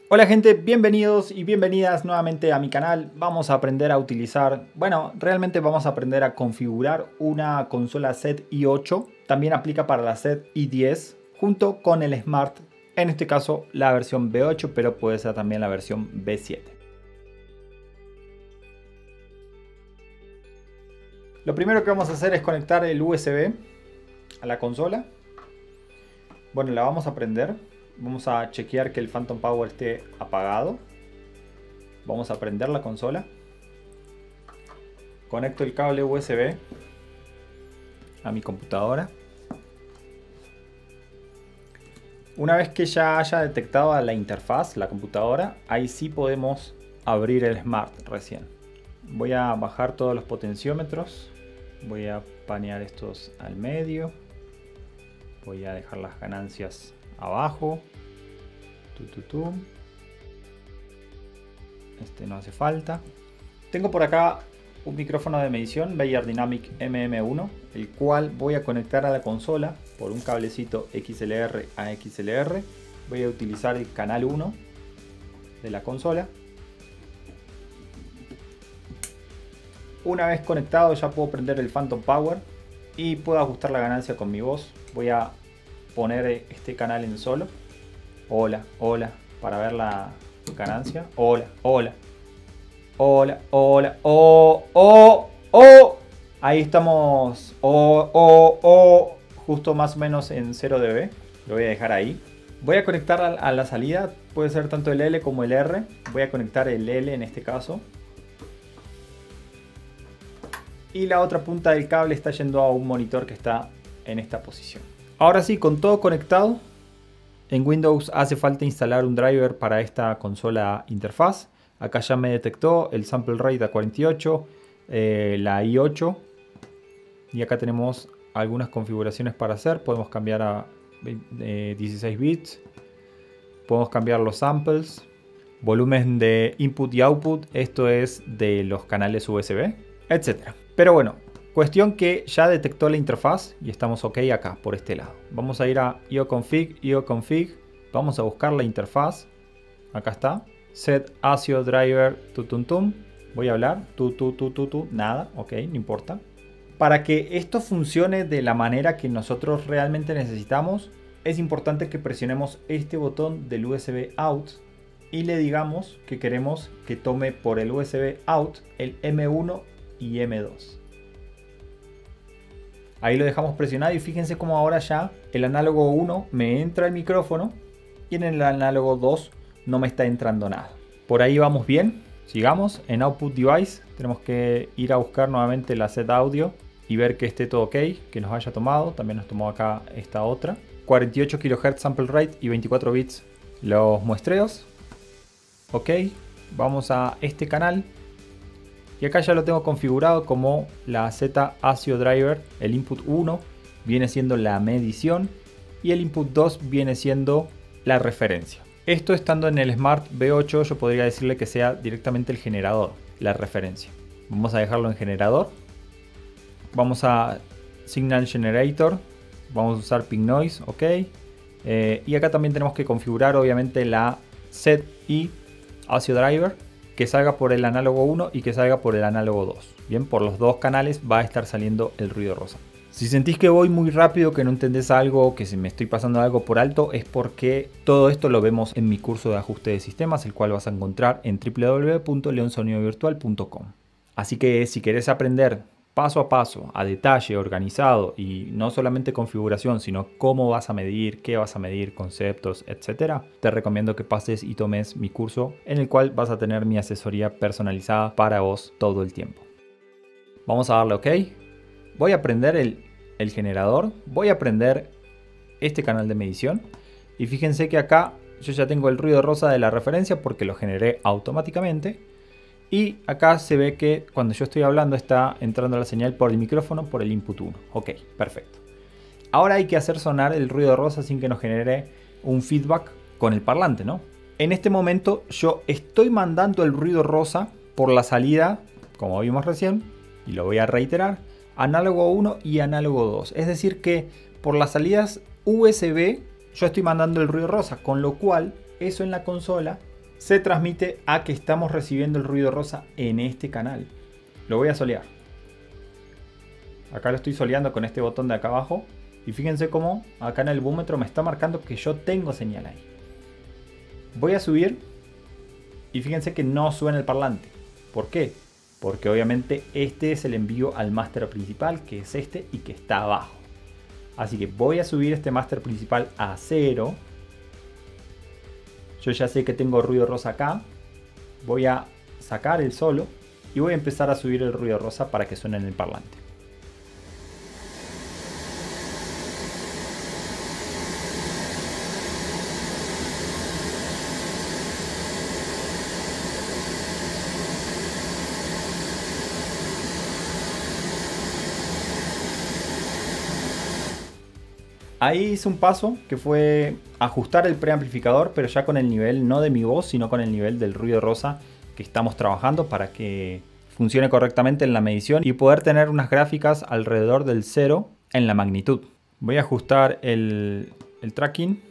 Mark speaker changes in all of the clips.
Speaker 1: Hola gente, bienvenidos y bienvenidas nuevamente a mi canal. Vamos a aprender a utilizar, realmente vamos a aprender a configurar una consola ZI-8. También aplica para la ZI-10 junto con el Smart, en este caso la versión B8, pero puede ser también la versión B7. Lo primero que vamos a hacer es conectar el USB a la consola. Bueno, la vamos a prender. Vamos a chequear que el Phantom Power esté apagado. Vamos a prender la consola. Conecto el cable USB a mi computadora. Una vez que ya haya detectado la interfaz, la computadora, ahí sí podemos abrir el Smart recién. Voy a bajar todos los potenciómetros. Voy a panear estos al medio. Voy a dejar las ganancias abajo. Este no hace falta. Tengo por acá un micrófono de medición Beyerdynamic MM1, el cual voy a conectar a la consola por un cablecito XLR a XLR. Voy a utilizar el canal 1 de la consola. Una vez conectado ya puedo prender el Phantom Power y puedo ajustar la ganancia con mi voz. Voy a poner este canal en solo. Hola, hola, para ver la ganancia. Hola, hola, hola, hola, oh, oh, oh. Ahí estamos, justo más o menos en 0 dB. Lo voy a dejar ahí. Voy a conectar a la salida, puede ser tanto el L como el R. Voy a conectar el L en este caso. Y la otra punta del cable está yendo a un monitor que está en esta posición. Ahora sí, con todo conectado. En Windows hace falta instalar un driver para esta consola interfaz. Acá ya me detectó el sample rate a 48, la i8. Y acá tenemos algunas configuraciones para hacer. Podemos cambiar a 16 bits. Podemos cambiar los samples. Volumen de input y output. Esto es de los canales USB, etc. Pero bueno, cuestión que ya detectó la interfaz y estamos ok acá, por este lado. Vamos a ir a ioconfig. Vamos a buscar la interfaz. Acá está. Set ASIO driver tutuntum. Voy a hablar. Nada, ok, no importa. Para que esto funcione de la manera que nosotros realmente necesitamos, es importante que presionemos este botón del USB out y le digamos que queremos que tome por el USB out el M1 y M2. Ahí lo dejamos presionado y fíjense cómo ahora ya el análogo 1 me entra el micrófono y en el análogo 2 no me está entrando nada. Por ahí vamos bien. Sigamos. En Output Device tenemos que ir a buscar nuevamente la set audio y ver que esté todo ok, que nos haya tomado. También nos tomó acá esta otra. 48 kHz sample rate y 24 bits los muestreos. Ok. Vamos a este canal. Y acá ya lo tengo configurado como la Z ASIO driver. El input 1 viene siendo la medición y el input 2 viene siendo la referencia. Esto estando en el Smart B8 yo podría decirle que sea directamente el generador, la referencia. Vamos a dejarlo en generador. Vamos a Signal Generator. Vamos a usar Ping Noise, ok. Y acá también tenemos que configurar obviamente la ZI ASIO driver, que salga por el análogo 1 y que salga por el análogo 2. Bien, por los dos canales va a estar saliendo el ruido rosa. Si sentís que voy muy rápido, que no entendés algo, que se me estoy pasando algo por alto, es porque todo esto lo vemos en mi curso de ajuste de sistemas, el cual vas a encontrar en www.leonsonidovirtual.com. Así que si querés aprender paso a paso, a detalle, organizado y no solamente configuración, sino cómo vas a medir, qué vas a medir, conceptos, etc., te recomiendo que pases y tomes mi curso en el cual vas a tener mi asesoría personalizada para vos todo el tiempo. Vamos a darle OK. Voy a prender el generador, voy a prender este canal de medición y fíjense que acá yo ya tengo el ruido rosa de la referencia porque lo generé automáticamente. Y acá se ve que cuando yo estoy hablando está entrando la señal por el micrófono por el input 1. Ok, perfecto. Ahora hay que hacer sonar el ruido rosa sin que nos genere un feedback con el parlante, ¿no? En este momento yo estoy mandando el ruido rosa por la salida, como vimos recién, y lo voy a reiterar, análogo 1 y análogo 2. Es decir que por las salidas USB yo estoy mandando el ruido rosa, con lo cual eso en la consola se transmite a que estamos recibiendo el ruido rosa en este canal. Lo voy a solear. Acá lo estoy soleando con este botón de acá abajo. Y fíjense cómo acá en el búmetro me está marcando que yo tengo señal ahí. Voy a subir y fíjense que no suena el parlante. ¿Por qué? Porque obviamente este es el envío al máster principal, que es este y que está abajo. Así que voy a subir este máster principal a 0. Yo ya sé que tengo ruido rosa acá. Voy a sacar el solo y voy a empezar a subir el ruido rosa para que suene en el parlante. Ahí hice un paso que fue ajustar el preamplificador, pero ya con el nivel no de mi voz, sino con el nivel del ruido rosa que estamos trabajando para que funcione correctamente en la medición y poder tener unas gráficas alrededor del 0 en la magnitud. Voy a ajustar el tracking.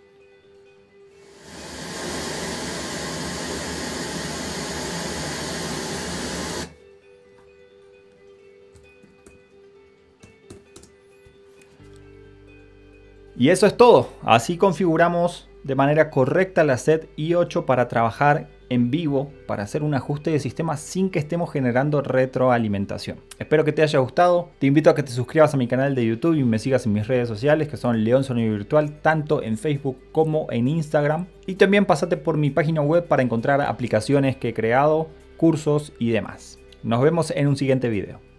Speaker 1: Y eso es todo. Así configuramos de manera correcta la set i8 para trabajar en vivo, para hacer un ajuste de sistema sin que estemos generando retroalimentación. Espero que te haya gustado. Te invito a que te suscribas a mi canal de YouTube y me sigas en mis redes sociales, que son León Sonido Virtual, tanto en Facebook como en Instagram. Y también pasate por mi página web para encontrar aplicaciones que he creado, cursos y demás. Nos vemos en un siguiente video.